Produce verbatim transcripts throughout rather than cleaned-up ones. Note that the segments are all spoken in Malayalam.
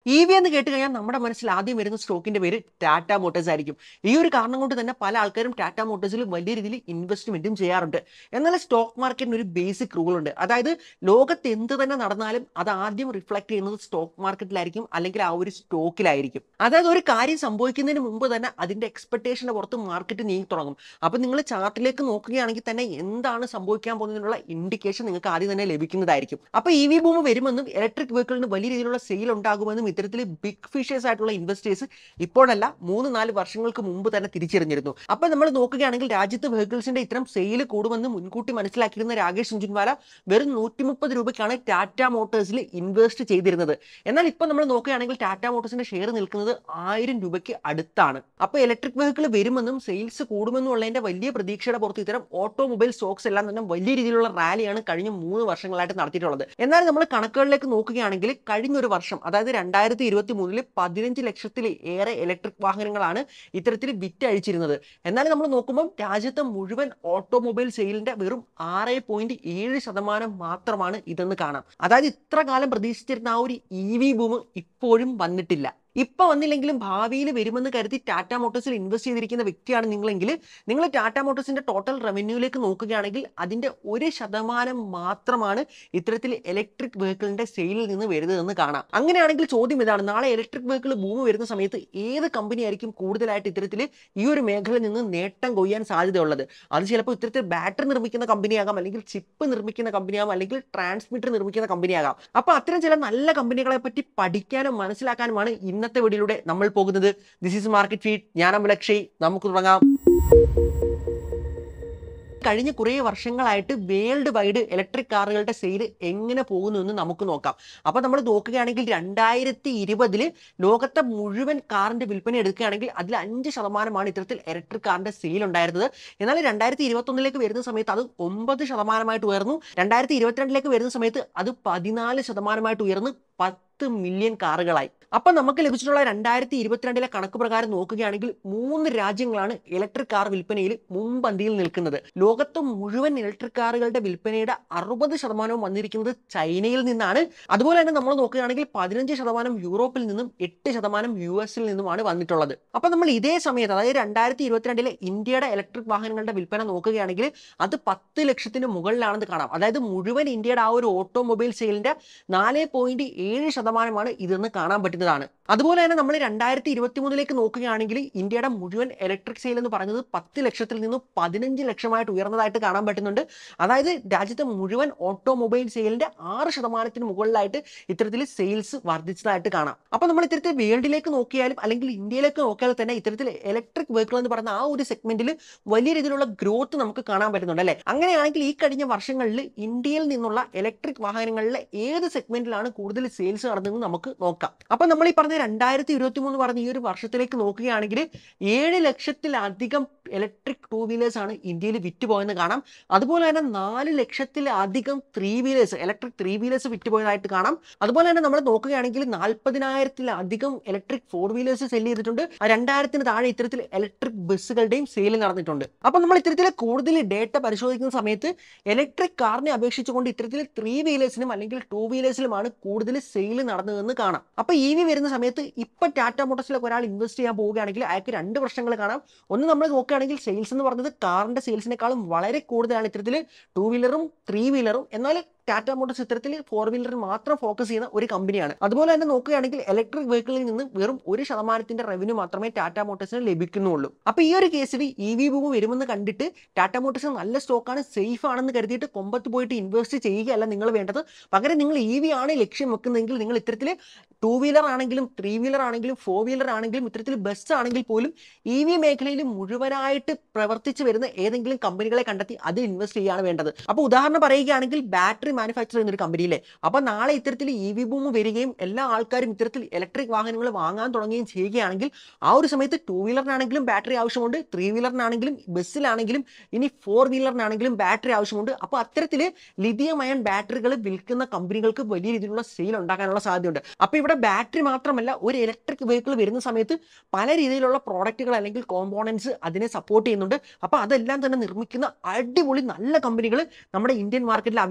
ഇ വി എന്ന് കേട്ട് കഴിഞ്ഞാൽ നമ്മുടെ മനസ്സിൽ ആദ്യം വരുന്ന സ്റ്റോക്കിന്റെ പേര് ടാറ്റ മോട്ടോഴ്സ് ആയിരിക്കും. ഈ ഒരു കാരണം കൊണ്ട് തന്നെ പല ആൾക്കാരും ടാറ്റ മോട്ടോഴ്സിൽ വലിയ രീതിയിൽ ഇൻവെസ്റ്റ്മെന്റും ചെയ്യാറുണ്ട്. എന്നാൽ സ്റ്റോക്ക് മാർക്കറ്റിന് ഒരു ബേസിക് റൂൾ ഉണ്ട്. അതായത് ലോകത്ത് എന്ത് തന്നെ നടന്നാലും അത് ആദ്യം റിഫ്ലക്ട് ചെയ്യുന്നത് സ്റ്റോക്ക് മാർക്കറ്റിലായിരിക്കും, അല്ലെങ്കിൽ ആ ഒരു സ്റ്റോക്കിലായിരിക്കും. അതായത് ഒരു കാര്യം സംഭവിക്കുന്നതിന് മുമ്പ് തന്നെ അതിന്റെ എക്സ്പെക്ടേഷന് പുറത്ത് മാർക്കറ്റ് നീങ്ങി തുടങ്ങും. അപ്പൊ നിങ്ങൾ ചാർട്ടിലേക്ക് നോക്കുകയാണെങ്കിൽ തന്നെ എന്താണ് സംഭവിക്കാൻ പോകുന്നതിനുള്ള ഇൻഡിക്കേഷൻ നിങ്ങൾക്ക് ആദ്യം തന്നെ ലഭിക്കുന്നതായിരിക്കും. അപ്പൊ ഇ വി ബൂം വരുമെന്നും ഇലക്ട്രിക് വെഹിക്കിളിന് വലിയ രീതിയിലുള്ള സെയിൽ ഉണ്ടാകുമെന്നും ഇത്തരത്തിൽ ബിഗ് ഫിഷേഴ്സ് ആയിട്ടുള്ള ഇൻവെസ്റ്റേഴ്സ് ഇപ്പോഴല്ല മൂന്ന് നാല് വർഷങ്ങൾക്ക് മുമ്പ് തന്നെ തിരിച്ചറിഞ്ഞിരുന്നു. അപ്പൊ നമ്മൾ നോക്കുകയാണെങ്കിൽ രാജ്യത്ത് വെഹിക്കിൾസിന്റെ ഇത്തരം സെയിൽ കൂടുമെന്ന് മുൻകൂട്ടി മനസ്സിലാക്കിയിരുന്ന രാകേഷ് സുഞ്ചുൻവാല വെറും നൂറ്റി മുപ്പത് രൂപയ്ക്കാണ് ടാറ്റ മോട്ടോഴ്സിൽ ഇൻവെസ്റ്റ് ചെയ്തിരുന്നത്. എന്നാൽ ഇപ്പൊ നമ്മൾ നോക്കുകയാണെങ്കിൽ ടാറ്റ മോട്ടോഴ്സിന്റെ ഷെയർ നിൽക്കുന്നത് ആയിരം രൂപയ്ക്ക് അടുത്താണ്. അപ്പൊ ഇലക്ട്രിക് വെഹിക്കിൾ വരുമെന്നും സെയിൽസ് കൂടുമെന്നും ഉള്ളതിന്റെ വലിയ പ്രതീക്ഷയുടെ പുറത്ത് ഇത്തരം ഓട്ടോമൊബൈൽ സ്റ്റോക്സ് എല്ലാം തന്നെ വലിയ രീതിയിലുള്ള റാലിയാണ് കഴിഞ്ഞ മൂന്ന് വർഷങ്ങളായിട്ട് നടത്തിയിട്ടുള്ളത്. എന്നാൽ നമ്മൾ കണക്കുകളിലേക്ക് നോക്കുകയാണെങ്കിൽ കഴിഞ്ഞൊരു വർഷം, അതായത് രണ്ടായിരത്തി ഇരുപത്തി മൂന്നില് പതിനഞ്ച് ലക്ഷത്തിൽ ഏറെ ഇലക്ട്രിക് വാഹനങ്ങളാണ് ഇത്തരത്തിൽ വിറ്റഴിച്ചിരുന്നത്. എന്നാൽ നമ്മൾ നോക്കുമ്പോൾ രാജ്യത്തെ മുഴുവൻ ഓട്ടോമൊബൈൽ സെയിലിന്റെ വെറും ആറ് പോയിന്റ് ഏഴ് ശതമാനം മാത്രമാണ് ഇതെന്ന് കാണാം. അതായത് ഇത്ര കാലം പ്രതീക്ഷിച്ചിരുന്ന ആ ഒരു ഇ വി ബൂം ഇപ്പോഴും വന്നിട്ടില്ല. ഇപ്പൊ വന്നില്ലെങ്കിലും ഭാവിയിൽ വരുമെന്ന് കരുതി ടാറ്റ മോട്ടോഴ്സിൽ ഇൻവെസ്റ്റ് ചെയ്തിരിക്കുന്ന വ്യക്തിയാണ് നിങ്ങളെങ്കിൽ നിങ്ങൾ ടാറ്റ മോട്ടോഴ്സിന്റെ ടോട്ടൽ റവന്യൂയിലേക്ക് നോക്കുകയാണെങ്കിൽ അതിന്റെ ഒരു ശതമാനം മാത്രമാണ് ഇത്തരത്തിൽ ഇലക്ട്രിക് വെഹിക്കിളിന്റെ സെയിലിൽ നിന്ന് വരുന്നതെന്ന് കാണാം. അങ്ങനെയാണെങ്കിൽ ചോദ്യം ഇതാണ്, നാളെ ഇലക്ട്രിക് വെഹിക്കിൾ ബൂം വരുന്ന സമയത്ത് ഏത് കമ്പനി ആയിരിക്കും കൂടുതലായിട്ട് ഇത്തരത്തിൽ ഈ ഒരു മേഖലയിൽ നിന്ന് നേട്ടം കൊയ്യാൻ സാധ്യതയുള്ളത്? അത് ചിലപ്പോൾ ഇത്തരത്തിൽ ബാറ്ററി നിർമ്മിക്കുന്ന കമ്പനിയാകാം, അല്ലെങ്കിൽ ചിപ്പ് നിർമ്മിക്കുന്ന കമ്പനിയാകാം, അല്ലെങ്കിൽ ട്രാൻസ്മിറ്റർ നിർമ്മിക്കുന്ന കമ്പനിയാകാം. അപ്പൊ അത്തരം ചില നല്ല കമ്പനികളെ പറ്റി പഠിക്കാനും മനസ്സിലാക്കാനുമാണ് ഇന്നത്തെ വീഡിയോയിലൂടെ നമ്മൾ പോകുന്നത്. This is market feed. ഞാൻ അമലക്ഷയ്. നമുക്ക് തുടങ്ങാം. കഴിഞ്ഞ കുറേ വർഷങ്ങളായിട്ട് വേൾഡ് വൈഡ് ഇലക്ട്രിക് കാറുകളുടെ സെയിൽ എങ്ങനെ പോകുന്നു എന്ന് നമുക്ക് നോക്കാം. അപ്പൊ നമ്മൾ നോക്കുകയാണെങ്കിൽ രണ്ടായിരത്തി ഇരുപതില് ലോകത്തെ മുഴുവൻ കാറിന്റെ വിൽപ്പന എടുക്കുകയാണെങ്കിൽ അതിൽ അഞ്ച് ശതമാനമാണ് ഇത്തരത്തിൽ ഇലക്ട്രിക് കാറിന്റെ സെയിൽ ഉണ്ടായിരുന്നത്. എന്നാൽ രണ്ടായിരത്തി ഇരുപത്തി ഒന്നിലേക്ക് വരുന്ന സമയത്ത് അത് ഒമ്പത് ശതമാനമായിട്ട് ഉയർന്നു. രണ്ടായിരത്തി ഇരുപത്തിരണ്ടിലേക്ക് വരുന്ന സമയത്ത് അത് പതിനാല് ശതമാനമായിട്ട് ഉയർന്ന് പത്ത് മില്യൺ കാറുകളായി. അപ്പൊ നമുക്ക് ലഭിച്ചിട്ടുള്ള രണ്ടായിരത്തി ഇരുപത്തിരണ്ടിലെ കണക്ക് പ്രകാരം നോക്കുകയാണെങ്കിൽ മൂന്ന് രാജ്യങ്ങളാണ് ഇലക്ട്രിക് കാർ വിൽപ്പനയിൽ മുൻപന്തിയിൽ നിൽക്കുന്നത്. ലോകത്ത് മുഴുവൻ ഇലക്ട്രിക് കാറുകളുടെ വിൽപ്പനയുടെ അറുപത് ശതമാനവും വന്നിരിക്കുന്നത് ചൈനയിൽ നിന്നാണ്. അതുപോലെ തന്നെ നമ്മൾ നോക്കുകയാണെങ്കിൽ പതിനഞ്ച് ശതമാനം യൂറോപ്പിൽ നിന്നും എട്ട് ശതമാനം യു എസിൽ നിന്നുമാണ് വന്നിട്ടുള്ളത്. അപ്പൊ നമ്മൾ ഇതേ സമയത്ത്, അതായത് രണ്ടായിരത്തി ഇരുപത്തിരണ്ടിലെ ഇന്ത്യയുടെ ഇലക്ട്രിക് വാഹനങ്ങളുടെ വിൽപ്പന നോക്കുകയാണെങ്കിൽ അത് പത്ത് ലക്ഷത്തിന് മുകളിലാണെന്ന് കാണാം. അതായത് മുഴുവൻ ഇന്ത്യയുടെ ആ ഒരു ഓട്ടോമൊബൈൽ സെയിലിന്റെ നാല് പോയിന്റ് ഏഴ് ശതമാനമാണ് ഇതെന്ന് കാണാൻ പറ്റുന്നതാണ്. അതുപോലെ തന്നെ നമ്മൾ രണ്ടായിരത്തി ഇരുപത്തി മൂന്നിലേക്ക് നോക്കുകയാണെങ്കിൽ ഇന്ത്യയുടെ മുഴുവൻ ഇലക്ട്രിക് സെയിൽ എന്ന് പറയുന്നത് പത്ത് ലക്ഷത്തിൽ നിന്നും പതിനഞ്ച് ലക്ഷമായിട്ട് ഉയർന്നതായിട്ട് കാണാൻ പറ്റുന്നുണ്ട്. അതായത് രാജ്യത്തെ മുഴുവൻ ഓട്ടോമൊബൈൽ സെയിലിന്റെ ആറ് ശതമാനത്തിന് മുകളിലായിട്ട് ഇത്തരത്തിൽ സെയിൽസ് വർദ്ധിച്ചതായിട്ട് കാണാം. അപ്പൊ നമ്മൾ ഇത്തരത്തിൽ വേൾഡിലേക്ക് നോക്കിയാലും അല്ലെങ്കിൽ ഇന്ത്യയിലേക്ക് നോക്കിയാൽ തന്നെ ഇത്തരത്തിൽ ഇലക്ട്രിക് വെഹിക്കിൾ എന്ന് പറയുന്ന ആ ഒരു സെഗ്മെന്റിൽ വലിയ രീതിയിലുള്ള ഗ്രോത്ത് നമുക്ക് കാണാൻ പറ്റുന്നുണ്ട് അല്ലെ. അങ്ങനെയാണെങ്കിൽ ഈ കഴിഞ്ഞ വർഷങ്ങളിൽ ഇന്ത്യയിൽ നിന്നുള്ള ഇലക്ട്രിക് വാഹനങ്ങളിലെ ഏത് സെഗ്മെന്റിലാണ് കൂടുതൽ സെയിൽസ് നടന്നതെന്ന് നമുക്ക് നോക്കാം. അപ്പൊ നമ്മൾ ഈ പറഞ്ഞ രണ്ടായിരത്തി ഇരുപത്തി മൂന്ന് പറഞ്ഞ ഈ ഒരു വർഷത്തിലേക്ക് നോക്കുകയാണെങ്കിൽ ഏഴ് ലക്ഷത്തിലധികം ഇലക്ട്രിക് ടൂ വീലേഴ്സ് ആണ് ഇന്ത്യയിൽ വിറ്റുപോയെന്ന് കാണാം. അതുപോലെ തന്നെ നാല് ലക്ഷത്തിലധികം three wheelers electric three wheelers വിറ്റുപോയതായിട്ട് കാണാം. അതുപോലെ തന്നെ നമ്മൾ നോക്കുകയാണെങ്കിൽ നാൽപ്പതിനായിരത്തിലധികം ഇലക്ട്രിക് ഫോർ വീലേഴ്സ് സെല് ചെയ്തിട്ടുണ്ട്. രണ്ടായിരത്തിന് താഴെ ഇത്തരത്തിൽ ഇലക്ട്രിക് ബസ്സുകളുടെയും സെയിൽ നടന്നിട്ടുണ്ട്. അപ്പൊ നമ്മൾ ഇത്തരത്തിൽ കൂടുതൽ ഡേറ്റ പരിശോധിക്കുന്ന സമയത്ത് ഇലക്ട്രിക് കാറിനെ അപേക്ഷിച്ചുകൊണ്ട് ഇത്തരത്തിൽ ത്രീ വീലേഴ്സിനും അല്ലെങ്കിൽ ടൂ വീലേഴ്സിലുമാണ് കൂടുതൽ സെയിൽ നടന്നതെന്ന് കാണാം. അപ്പൊ ഇ വി വരുന്ന സമയത്ത് ഇപ്പൊ ടാറ്റ മോട്ടോഴ്സിലേക്ക് ഒരാൾ ഇൻവെസ്റ്റ് ചെയ്യാൻ പോവുകയാണെങ്കിൽ അയാൾക്ക് രണ്ട് പ്രശ്നങ്ങൾ കാണാം. ഒന്ന്, നമ്മൾ നോക്കുകയാണെങ്കിൽ സെയിൽസ് എന്ന് പറയുന്നത് കാറിന്റെ സെയിൽസിനേക്കാളും വളരെ കൂടുതലാണ് ഇത്തരത്തിൽ ടൂ വീലറും ത്രീ വീലറും. എന്നാൽ ടാറ്റ മോട്ടോഴ്സ് ഇത്തരത്തിൽ ഫോർ വീലറിൽ മാത്രം ഫോക്കസ് ചെയ്യുന്ന ഒരു കമ്പനിയാണ്. അതുപോലെ തന്നെ നോക്കുകയാണെങ്കിൽ ഇലക്ട്രിക് വെഹിക്കിളിൽ നിന്ന് വെറും ഒരു ശതമാനത്തിന്റെ റവന്യൂ മാത്രമേ ടാറ്റ മോട്ടോഴ്സിന് ലഭിക്കുന്നുള്ളൂ. അപ്പൊ ഈ ഒരു കേസിൽ ഇ വി ബൂം വരുമെന്ന് കണ്ടിട്ട് ടാറ്റ മോട്ടോഴ്സ് നല്ല സ്റ്റോക്കാണ്, സേഫ് ആണെന്ന് കരുതിയിട്ട് കൊമ്പത്ത് പോയിട്ട് ഇൻവെസ്റ്റ് ചെയ്യുകയല്ല നിങ്ങൾ വേണ്ടത്. പകരം നിങ്ങൾ ഇ വി ആണ് ലക്ഷ്യം വെക്കുന്നതെങ്കിൽ നിങ്ങൾ ഇത്തരത്തിൽ ടൂ വീലർ ആണെങ്കിലും ത്രീ വീലർ ആണെങ്കിലും ഫോർ വീലർ ആണെങ്കിലും ഇത്തരത്തിൽ ബസ് ആണെങ്കിൽ പോലും ഇ വി മേഖലയിൽ മുഴുവനായിട്ട് പ്രവർത്തിച്ചു വരുന്ന ഏതെങ്കിലും കമ്പനികളെ കണ്ടെത്തി അതിൽ ഇൻവെസ്റ്റ് ചെയ്യുകയാണ് വേണ്ടത്. അപ്പൊ ഉദാഹരണം പറയുകയാണെങ്കിൽ ബാറ്ററി മാനുഫാക്ചർ ചെയ്യുന്ന ഒരു കമ്പനിയിലെ അപ്പൊ നാളെ ഇത്തരത്തിൽ ഇ വി ബൂം വരികയും എല്ലാ ആൾക്കാരും ഇത്തരത്തിൽ ഇലക്ട്രിക് വാഹനങ്ങൾ വാങ്ങാൻ തുടങ്ങുകയും ചെയ്യുകയാണെങ്കിൽ ആ ഒരു സമയത്ത് ടൂ വീലറിനാണെങ്കിലും ബാറ്ററി ആവശ്യമുണ്ട്, ത്രീ വീലറിനാണെങ്കിലും ബസ്സിലാണെങ്കിലും ഇനി ഫോർ വീലറിനാണെങ്കിലും ബാറ്ററി ആവശ്യമുണ്ട്. അപ്പൊ അത്തരത്തിൽ ലിഥിയം അയൺ ബാറ്ററികൾ വിൽക്കുന്ന കമ്പനികൾക്ക് വലിയ രീതിയിലുള്ള സെയിൽ ഉണ്ടാക്കാനുള്ള സാധ്യതയുണ്ട്. അപ്പൊ ഇവിടെ ബാറ്ററി മാത്രമല്ല, ഒരു ഇലക്ട്രിക് വെഹിക്കിൾ വരുന്ന സമയത്ത് പല രീതിയിലുള്ള പ്രോഡക്റ്റുകൾ അല്ലെങ്കിൽ കോമ്പോണൻസ് അതിനെ സപ്പോർട്ട് ചെയ്യുന്നുണ്ട്. അപ്പൊ അതെല്ലാം തന്നെ നിർമ്മിക്കുന്ന അടിപൊളി നല്ല കമ്പനികൾ നമ്മുടെ ഇന്ത്യൻ മാർക്കറ്റിൽ അവൈലബിൾ ആണ്.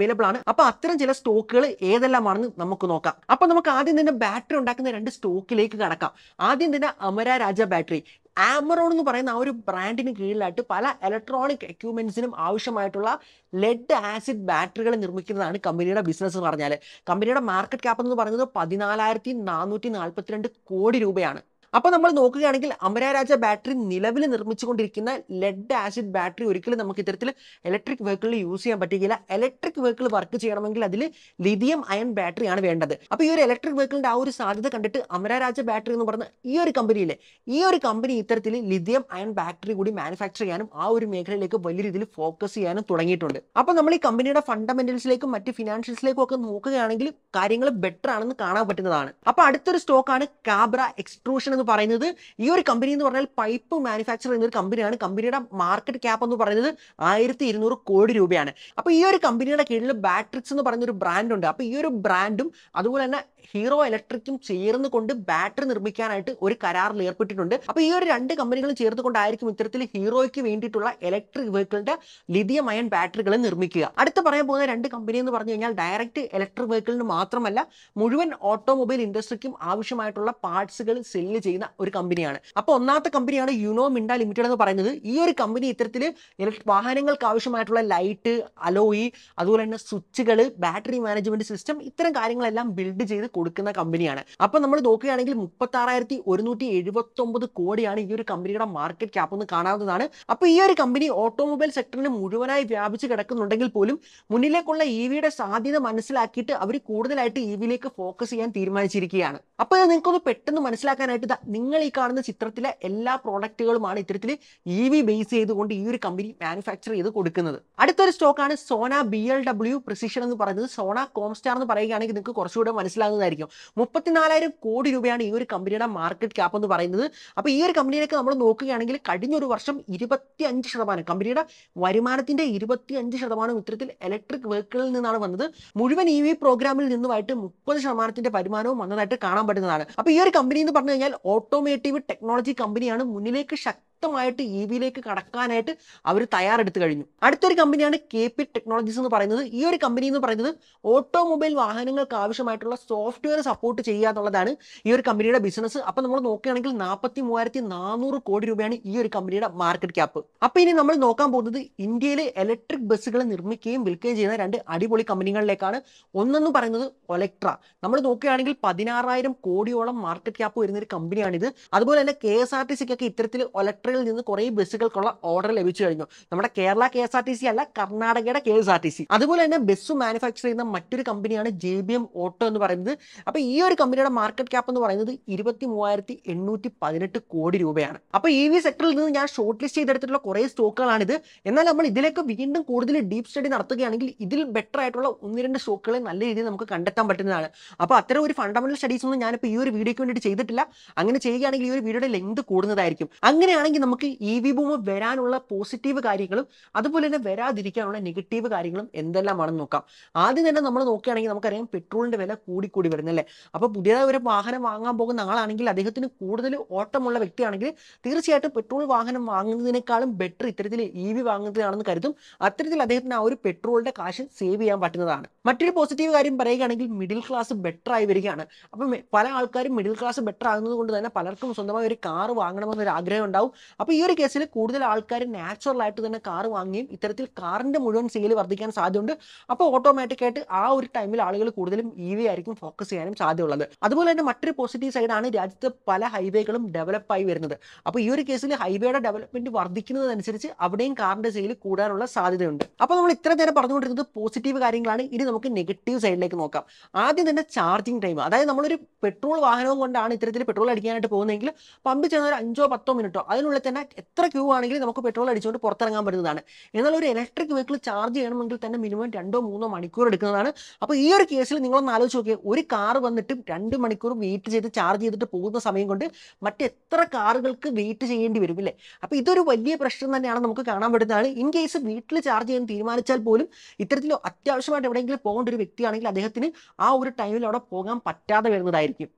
അപ്പൊ അത്തരം ചില സ്റ്റോക്കുകൾ ഏതെല്ലാമാണെന്ന് നമുക്ക് നോക്കാം. അപ്പൊ നമുക്ക് ആദ്യം തന്നെ ബാറ്ററി ഉണ്ടാക്കുന്ന രണ്ട് സ്റ്റോക്കിലേക്ക് കടക്കാം. ആദ്യം തന്നെ അമര രാജ ബാറ്ററി. ആമറോൺ എന്ന് പറയുന്ന ആ ഒരു ബ്രാൻഡിന് കീഴിലായിട്ട് പല ഇലക്ട്രോണിക് എക്യുപ്മെന്റ്സിനും ആവശ്യമായിട്ടുള്ള ലെഡ് ആസിഡ് ബാറ്ററികൾ നിർമ്മിക്കുന്നതാണ് കമ്പനിയുടെ ബിസിനസ് എന്ന് പറഞ്ഞാൽ. കമ്പനിയുടെ മാർക്കറ്റ് ക്യാപ്പ് എന്ന് പറയുന്നത് പതിനാലായിരത്തി നാനൂറ്റി നാൽപ്പത്തിരണ്ട് കോടി രൂപയാണ്. അപ്പൊ നമ്മൾ നോക്കുകയാണെങ്കിൽ അമര രാജ ബാറ്ററി നിലവിൽ നിർമ്മിച്ചുകൊണ്ടിരിക്കുന്ന ലെഡ് ആസിഡ് ബാറ്ററി ഒരിക്കലും നമുക്ക് ഇത്തരത്തിൽ ഇലക്ട്രിക് വെഹിക്കിളിൽ യൂസ് ചെയ്യാൻ പറ്റുകയില്ല. ഇലക്ട്രിക് വെഹിക്കിൾ വർക്ക് ചെയ്യണമെങ്കിൽ അതിൽ ലിഥിയം അയൺ ബാറ്ററിയാണ് വേണ്ടത്. അപ്പൊ ഈ ഒരു ഇലക്ട്രിക് വെഹിക്കിളിന്റെ ആ ഒരു സാധ്യത കണ്ടിട്ട് അമര രാജ ബാറ്ററി എന്ന് പറഞ്ഞ ഈ ഒരു കമ്പനിയിലെ ഈ ഒരു കമ്പനി ഇത്തരത്തിൽ ലിഥിയം അയൺ ബാറ്ററി കൂടി മാനുഫാക്ചർ ചെയ്യാനും ആ ഒരു മേഖലയിലേക്ക് വലിയ രീതിയിൽ ഫോക്കസ് ചെയ്യാനും തുടങ്ങിയിട്ടുണ്ട്. അപ്പൊ നമ്മൾ ഈ കമ്പനിയുടെ ഫണ്ടമെന്റൽസിലേക്കും മറ്റ് ഫിനാൻഷ്യൽസിലേക്കും ഒക്കെ നോക്കുകയാണെങ്കിൽ കാര്യങ്ങൾ ബെറ്റർ ആണെന്ന് കാണാൻ പറ്റുന്നതാണ്. അപ്പൊ അടുത്തൊരു സ്റ്റോക്കാണ് കാബ്ര എക്സ്ട്രൂഷൻ എന്ന് പറയുന്നത്. ഈ ഒരു കമ്പനി എന്ന് പറഞ്ഞാൽ പൈപ്പ് മാനുഫാക്ചർ ചെയ്യുന്ന ഒരു കമ്പനിയാണ്. കമ്പനിയുടെ മാർക്കറ്റ് ക്യാപ്പ് എന്ന് പറയുന്നത് ആയിരത്തി ഇരുന്നൂറ് കോടി രൂപയാണ്. അപ്പൊ ഈ ഒരു കമ്പനിയുടെ കീഴിൽ ബാട്രിക്സ് എന്ന് പറയുന്ന ഒരു ബ്രാൻഡ് ഉണ്ട്. അപ്പൊ ഈ ഒരു ബ്രാൻഡും അതുപോലെ തന്നെ ഹീറോ ഇലക്ട്രിക്കും ചേർന്ന് കൊണ്ട് ബാറ്ററി നിർമ്മിക്കാനായിട്ട് ഒരു കരാറിൽ ഏർപ്പെട്ടിട്ടുണ്ട്. അപ്പൊ ഈ ഒരു രണ്ട് കമ്പനികളും ചേർത്തുകൊണ്ടായിരിക്കും ഇത്തരത്തിൽ ഹീറോയ്ക്ക് വേണ്ടിയിട്ടുള്ള ഇലക്ട്രിക് വെഹിക്കിളിന്റെ ലിഥിയം അയൺ ബാറ്ററികൾ നിർമ്മിക്കുക. അടുത്ത പറയാൻ പോകുന്ന രണ്ട് കമ്പനി എന്ന് പറഞ്ഞു കഴിഞ്ഞാൽ ഡയറക്റ്റ് ഇലക്ട്രിക് വെഹിക്കിളിന് മാത്രമല്ല മുഴുവൻ ഓട്ടോമൊബൈൽ ഇൻഡസ്ട്രിക്കും ആവശ്യമായിട്ടുള്ള പാർട്സുകൾ സെല്ല് ചെയ്യുന്ന ഒരു കമ്പനിയാണ്. അപ്പൊ ഒന്നാമത്തെ കമ്പനിയാണ് യുനോ മിൻഡ ലിമിറ്റഡ് എന്ന് പറയുന്നത്. ഈ ഒരു കമ്പനി ഇത്തരത്തിൽ വാഹനങ്ങൾക്ക് ആവശ്യമായിട്ടുള്ള ലൈറ്റ്, അലോയി, അതുപോലെ തന്നെ സ്വിച്ചുകൾ, ബാറ്ററി മാനേജ്മെന്റ് സിസ്റ്റം, ഇത്തരം കാര്യങ്ങളെല്ലാം ബിൽഡ് ചെയ്ത് കൊടുക്കുന്ന കമ്പനിയാണ്. അപ്പൊ നമ്മൾ നോക്കുകയാണെങ്കിൽ മുപ്പത്തി ആറായിരത്തി ഒരുന്നൂറ്റി എഴുപത്തി ഒമ്പത് കോടിയാണ് ഈ ഒരു കമ്പനിയുടെ മാർക്കറ്റ് ക്യാപ്പ് എന്ന് കാണാവുന്നതാണ്. അപ്പൊ ഈ ഒരു കമ്പനി ഓട്ടോമൊബൈൽ സെക്ടറിന് മുഴുവനായി വ്യാപിച്ച് കിടക്കുന്നുണ്ടെങ്കിൽ പോലും മുന്നിലേക്കുള്ള ഇ വിയുടെ സാധ്യത മനസ്സിലാക്കിയിട്ട് അവർ കൂടുതലായിട്ട് ഇ വിയിലേക്ക് ഫോക്കസ് ചെയ്യാൻ തീരുമാനിച്ചിരിക്കുകയാണ്. അപ്പൊ നിങ്ങൾക്കൊന്ന് പെട്ടെന്ന് മനസ്സിലാക്കാനായിട്ട് നിങ്ങൾ ഈ കാണുന്ന ചിത്രത്തിലെ എല്ലാ പ്രോഡക്റ്റുകളുമാണ് ഇത്തരത്തിൽ ഇ വി ബേസ് ചെയ്തുകൊണ്ട് ഈ ഒരു കമ്പനി മാനുഫാക്ചർ ചെയ്ത് കൊടുക്കുന്നത്. അടുത്തൊരു സ്റ്റോക്കാണ് Sona B L W precision എന്ന് പറയുന്നത്. സോന കോംസ്റ്റാർ എന്ന് പറയുകയാണെങ്കിൽ നിങ്ങൾക്ക് കുറച്ചുകൂടെ മനസ്സിലാകുന്നതായിരിക്കും. മുപ്പത്തിനാലായിരം കോടി രൂപയാണ് ഈ ഒരു കമ്പനിയുടെ മാർക്കറ്റ് ക്യാപ്പ് എന്ന് പറയുന്നത്. അപ്പൊ ഈ ഒരു കമ്പനിയിലേക്ക് നമ്മൾ നോക്കുകയാണെങ്കിൽ കഴിഞ്ഞൊരു വർഷം ഇരുപത്തി അഞ്ച് ശതമാനം കമ്പനിയുടെ വരുമാനത്തിന്റെ ഇരുപത്തി അഞ്ച് ശതമാനം ഇത്തരത്തിൽ ഇലക്ട്രിക് വെഹിക്കിളിൽ നിന്നാണ് വന്നത്. മുഴുവൻ ഇ വി പ്രോഗ്രാമിൽ നിന്നുമായിട്ട് മുപ്പത് ശതമാനത്തിന്റെ വരുമാനവും വന്നതായിട്ട് കാണാൻ പറ്റുന്നതാണ്. അപ്പൊ ഈ ഒരു കമ്പനി എന്ന് പറഞ്ഞു കഴിഞ്ഞാൽ ഓട്ടോമേറ്റീവ് ടെക്നോളജി കമ്പനിയാണ്. മുന്നിലേക്ക് ശക്തമായിട്ട് ഇ വിയിലേക്ക് കടക്കാനായിട്ട് അവർ തയ്യാറെടുത്തു കഴിഞ്ഞു. അടുത്തൊരു കമ്പനിയാണ് കെ പി ടെക്നോളജീസ് എന്ന് പറയുന്നത്. ഈ ഒരു കമ്പനി എന്ന് പറയുന്നത് ഓട്ടോമൊബൈൽ വാഹനങ്ങൾക്ക് ആവശ്യമായിട്ടുള്ള സോഫ്റ്റ്വെയർ സപ്പോർട്ട് ചെയ്യുക എന്നുള്ളതാണ് ഈ ഒരു കമ്പനിയുടെ ബിസിനസ്. അപ്പൊ നമ്മൾ നോക്കുകയാണെങ്കിൽ നാൽപ്പത്തി മൂവായിരത്തി നാനൂറ് കോടി രൂപയാണ് ഈ ഒരു കമ്പനിയുടെ മാർക്കറ്റ് ക്യാപ്പ്. അപ്പൊ ഇനി നമ്മൾ നോക്കാൻ പോകുന്നത് ഇന്ത്യയിലെ ഇലക്ട്രിക് ബസ്സുകൾ നിർമ്മിക്കുകയും വിൽക്കുകയും ചെയ്യുന്ന രണ്ട് അടിപൊളി കമ്പനികളിലേക്കാണ്. ഒന്നെന്ന് പറയുന്നത് ഒലക്ട്ര. നമ്മൾ നോക്കുകയാണെങ്കിൽ പതിനാറായിരം കോടിയോളം മാർക്കറ്റ് ക്യാപ്പ് വരുന്ന ഒരു കമ്പനിയാണിത്. അതുപോലെ തന്നെ കെ എസ് ആർ ടി സിക്കൊക്കെ ഇത്തരത്തിൽ ഒലക്ട്രയിൽ നിന്ന് കുറെ ബസ്സുകൾക്കുള്ള ഓർഡർ ലഭിച്ചു കഴിഞ്ഞു. നമ്മുടെ Kerala K S R T C അല്ല, കർണാടകയുടെ K S R T C. അതുപോലെ തന്നെ ബസ് മാനുഫാക്ചർ ചെയ്യുന്ന മറ്റൊരു കമ്പനിയാണ് ജെ ബി എം ഓട്ടോ എന്ന് പറയുന്നത്. അപ്പൊ ഈ ഒരു കമ്പനിയുടെ മാർക്കറ്റ് ക്യാപ്പ് എന്ന് പറയുന്നത് ഇരുപത്തി മൂവായിരത്തി എണ്ണൂറ്റി പതിനെട്ട് കോടി രൂപയാണ്. അപ്പൊ ഇ വി സെക്ടറിൽ നിന്ന് ഞാൻ ഷോർട്ട് ലിസ്റ്റ് ചെയ്തെടുത്തിട്ടുള്ള കുറെ സ്റ്റോക്കുകളാണിത്. എന്നാൽ നമ്മൾ ഇതിലേക്ക് വീണ്ടും കൂടുതൽ ഡീപ് സ്റ്റഡി നടത്തുകയാണെങ്കിൽ ഇതിൽ ബെറ്റർ ആയിട്ടുള്ള ഒന്ന് രണ്ട് സ്റ്റോക്കുകളെ നല്ല രീതിയിൽ നമുക്ക് കണ്ടെത്താൻ പറ്റുന്നതാണ്. അപ്പൊ അത്തരം ഒരു ഫണ്ടമെന്റൽ സ്റ്റഡീസ് ഒന്നും ഞാനിപ്പോൾ ഈ ഒരു വീഡിയോയ്ക്ക് വേണ്ടിയിട്ട് ചെയ്തിട്ടില്ല. അങ്ങനെ ചെയ്യുകയാണെങ്കിൽ ഈ ഒരു വീഡിയോയുടെ ലെങ്ത് കൂടുന്നതായിരിക്കും. അങ്ങനെയാണെങ്കിൽ നമുക്ക് ഇ വി ബൂം വരാനുള്ള പോസിറ്റീവ് കാര്യങ്ങളും അതുപോലെ തന്നെ വരാതിരിക്കാനുള്ള നെഗറ്റീവ് കാര്യങ്ങളും എന്തെല്ലാമാണെന്ന് നോക്കാം. ആദ്യം തന്നെ നമ്മൾ നോക്കുകയാണെങ്കിൽ നമുക്കറിയാം പെട്രോളിന്റെ വില കൂടിക്കൂടി വരുന്നല്ലേ. അപ്പൊ പുതിയതായി ഒരു വാഹനം വാങ്ങാൻ പോകുന്ന ആളാണെങ്കിൽ അദ്ദേഹത്തിന് കൂടുതൽ ഓട്ടമുള്ള വ്യക്തിയാണെങ്കിൽ തീർച്ചയായിട്ടും പെട്രോൾ വാഹനം വാങ്ങുന്നതിനേക്കാളും ബെറ്റർ ഇത്തരത്തിൽ ഇ വി വാങ്ങുന്നതാണെന്ന് കരുതും. അത്തരത്തിൽ അദ്ദേഹത്തിന് ആ ഒരു പെട്രോളിന്റെ കാശ് സേവ് ചെയ്യാൻ പറ്റുന്നതാണ്. മറ്റൊരു പോസിറ്റീവ് കാര്യം പറയുകയാണെങ്കിൽ മിഡിൽ ക്ലാസ് ബെറ്റർ ആയി വരികയാണ്. അപ്പം പല ആൾക്കാരും മിഡിൽ ക്ലാസ് ബെറ്റർ ആകുന്നത് കൊണ്ട് തന്നെ പലർക്കും സ്വന്തമായി ഒരു കാർ വാങ്ങണമെന്നൊരു ആഗ്രഹം ഉണ്ടാവും. അപ്പോൾ ഈ ഒരു കേസിൽ കൂടുതൽ ആൾക്കാർ നാച്ചുറൽ ആയിട്ട് തന്നെ കാർ വാങ്ങുകയും ഇത്തരത്തിൽ കാറിന്റെ മുഴുവൻ സെയിൽ വർദ്ധിക്കാൻ സാധ്യതയുണ്ട്. അപ്പോൾ ഓട്ടോമാറ്റിക് ആയിട്ട് ആ ഒരു ടൈമിൽ ആളുകൾ കൂടുതലും ഇ വി ആയിരിക്കും ഫോക്കസ് ചെയ്യാനും സാധ്യതയുള്ളത്. അതുപോലെ തന്നെ മറ്റൊരു പോസിറ്റീവ് സൈഡാണ് രാജ്യത്ത് പല ഹൈവേകളും ഡെവലപ്പ് ആയി വരുന്നത്. അപ്പോൾ ഈ ഒരു കേസിൽ ഹൈവേയുടെ ഡെവലപ്മെന്റ് വർദ്ധിക്കുന്നതനുസരിച്ച് അവിടെയും കാറിന്റെ സെയിൽ കൂടാനുള്ള സാധ്യതയുണ്ട്. അപ്പോൾ നമ്മൾ ഇത്ര നേരം പറഞ്ഞുകൊണ്ടിരുന്നത് പോസിറ്റീവ് കാര്യങ്ങളാണ്. ഇനി നമുക്ക് നെഗറ്റീവ് സൈഡിലേക്ക് നോക്കാം. ആദ്യം തന്നെ ചാർജിങ് ടൈം. അതായത് നമ്മളൊരു പെട്രോൾ വാഹനവും കൊണ്ടാണ് ഇത്തരത്തിൽ പെട്രോൾ അടിക്കാനായിട്ട് പോകുന്നതെങ്കിൽ പമ്പിൽ ചെന്ന ഒരു അഞ്ചോ പത്തോ മിനിറ്റോ അതിനുള്ളിൽ തന്നെ എത്ര ക്യൂ ആണെങ്കിലും നമുക്ക് പെട്രോൾ അടിച്ചുകൊണ്ട് പുറത്തിറങ്ങാൻ പറ്റുന്നതാണ്. എന്നാൽ ഒരു ഇലക്ട്രിക് വെഹിക്കിൾ ചാർജ് ചെയ്യണമെങ്കിൽ തന്നെ മിനിമം രണ്ടോ മൂന്നോ മണിക്കൂർ എടുക്കുന്നതാണ്. അപ്പോൾ ഈ ഒരു കേസിൽ നിങ്ങളൊന്ന് ആലോചിച്ച് നോക്കിയാൽ ഒരു കാർ വന്നിട്ട് രണ്ട് മണിക്കൂർ വെയിറ്റ് ചെയ്ത് ചാർജ് ചെയ്തിട്ട് പോകുന്ന സമയം കൊണ്ട് മറ്റെത്ര കാറുകൾക്ക് വെയിറ്റ് ചെയ്യേണ്ടി വരും ഇല്ലേ. അപ്പോൾ ഇതൊരു വലിയ പ്രശ്നം തന്നെയാണ് നമുക്ക് കാണാൻ പറ്റുന്നതാണ്. ഇൻ കേസ് വീട്ടിൽ ചാർജ് ചെയ്യാൻ തീരുമാനിച്ചാൽ പോലും ഇത്തരത്തിൽ അത്യാവശ്യമായിട്ട് എവിടെയെങ്കിലും പോകേണ്ട ഒരു വ്യക്തിയാണെങ്കിൽ അദ്ദേഹത്തിന് ആ ഒരു ടൈമിൽ അവിടെ പോകാൻ പറ്റാതെ വരുന്നതായിരിക്കും.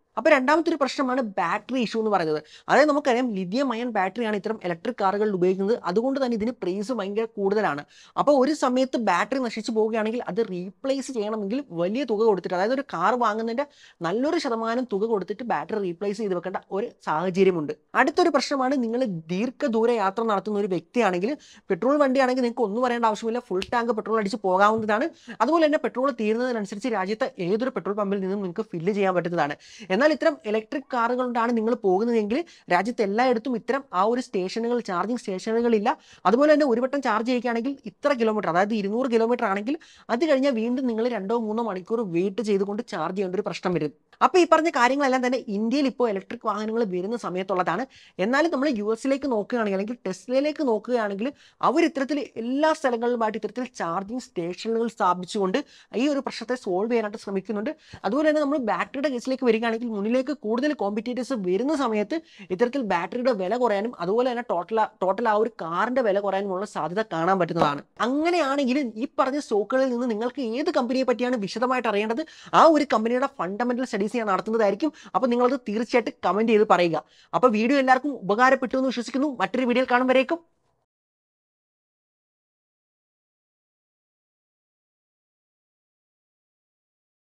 അപ്പോൾ രണ്ടാമത്തെ ഒരു പ്രശ്നമാണ് ബാറ്ററി ഇഷ്യൂ എന്ന് പറയുന്നത്. അതായത് നമുക്കറിയാം ലിഥിയം അയൺ ബാറ്ററിയാണ് ഇത്തരം ഇലക്ട്രിക് കാറുകളിൽ ഉപയോഗിക്കുന്നത്. അതുകൊണ്ട് തന്നെ ഇതിന് പ്രൈസ് ഭയങ്കര കൂടുതലാണ്. അപ്പോൾ ഒരു സമയത്ത് ബാറ്ററി നശിച്ചു പോവുകയാണെങ്കിൽ അത് റീപ്ലേസ് ചെയ്യണമെങ്കിൽ വലിയ തുക കൊടുത്തിട്ട്, അതായത് ഒരു കാർ വാങ്ങുന്നതിൻ്റെ നല്ലൊരു ശതമാനം തുക കൊടുത്തിട്ട് ബാറ്ററി റീപ്ലേസ് ചെയ്ത് വെക്കേണ്ട ഒരു സാഹചര്യമുണ്ട്. അടുത്തൊരു പ്രശ്നമാണ്, നിങ്ങൾ ദീർഘദൂര യാത്ര നടത്തുന്ന ഒരു വ്യക്തിയാണെങ്കിൽ പെട്രോൾ വണ്ടിയാണെങ്കിൽ നിങ്ങൾക്ക് ഒന്നും പറയേണ്ട ആവശ്യമില്ല, ഫുൾ ടാങ്ക് പെട്രോൾ അടിച്ച് പോകാവുന്നതാണ്. അതുപോലെ തന്നെ പെട്രോൾ തീരുന്നതിനനുസരിച്ച് രാജ്യത്തെ ഏതൊരു പെട്രോൾ പമ്പിൽ നിന്നും നിങ്ങൾക്ക് ഫില്ല് ചെയ്യാൻ പറ്റുന്നതാണ്. എന്നാൽ ഇത്തരം ഇലക്ട്രിക് കാറുകൾ കൊണ്ടാണ് നിങ്ങൾ പോകുന്നതെങ്കിൽ രാജ്യത്ത് എല്ലായിടത്തും ഇത്തരം ആ ഒരു സ്റ്റേഷനുകൾ, ചാർജിങ് സ്റ്റേഷനുകളില്ല. അതുപോലെ തന്നെ ഒരു വട്ടം ചാർജ് ചെയ്യുകയാണെങ്കിൽ ഇത്ര കിലോമീറ്റർ, അതായത് ഇരുന്നൂറ് കിലോമീറ്റർ ആണെങ്കിൽ അത് കഴിഞ്ഞാൽ വീണ്ടും നിങ്ങൾ രണ്ടോ മൂന്നോ മണിക്കൂർ വെയിറ്റ് ചെയ്തുകൊണ്ട് ചാർജ് ചെയ്യേണ്ട ഒരു പ്രശ്നം വരും. അപ്പോൾ ഈ പറഞ്ഞ കാര്യങ്ങളെല്ലാം തന്നെ ഇന്ത്യയിൽ ഇപ്പോൾ ഇലക്ട്രിക് വാഹനങ്ങൾ വരുന്ന സമയത്തുള്ളതാണ്. എന്നാലും നമ്മൾ യു എസിലേക്ക് നോക്കുകയാണെങ്കിൽ, അല്ലെങ്കിൽ ടെസ്ലയിലേക്ക് നോക്കുകയാണെങ്കിൽ അവർ ഇത്തരത്തിൽ എല്ലാ സ്ഥലങ്ങളിലുമായിട്ട് ഇത്തരത്തിൽ ചാർജിങ് സ്റ്റേഷനുകൾ സ്ഥാപിച്ചുകൊണ്ട് ഈ ഒരു പ്രശ്നത്തെ സോൾവ് ചെയ്യാനായിട്ട് ശ്രമിക്കുന്നുണ്ട്. അതുപോലെ തന്നെ നമ്മൾ ബാറ്ററിയുടെ കേസിലേക്ക് വരികയാണെങ്കിൽ മുന്നിലേക്ക് കൂടുതൽ കോമ്പറ്റീറ്റേഴ്സ് വരുന്ന സമയത്ത് ഇത്തരത്തിൽ ബാറ്ററിയുടെ വില കുറയാനും അതുപോലെ തന്നെ ടോട്ടൽ ടോട്ടൽ ആ ഒരു കാറിന്റെ വില കുറയാനുമുള്ള സാധ്യത കാണാൻ പറ്റുന്നതാണ്. അങ്ങനെയാണെങ്കിൽ ഈ പറഞ്ഞ സ്റ്റോക്കുകളിൽ നിന്ന് നിങ്ങൾക്ക് ഏത് കമ്പനിയെ പറ്റിയാണ് വിശദമായിട്ട് അറിയേണ്ടത്, ആ ഒരു കമ്പനിയുടെ ഫണ്ടമെന്റൽ സ്റ്റഡീസ് ഞാൻ നടത്തുന്നതായിരിക്കും. അപ്പോൾ നിങ്ങളത് തീർച്ചയായിട്ടും കമന്റ് ചെയ്ത് പറയുക. അപ്പോൾ വീഡിയോ എല്ലാവർക്കും ഉപകാരപ്പെട്ടു എന്ന് വിശ്വസിക്കുന്നു. മറ്റൊരു വീഡിയോയിൽ കാണും വരേക്കും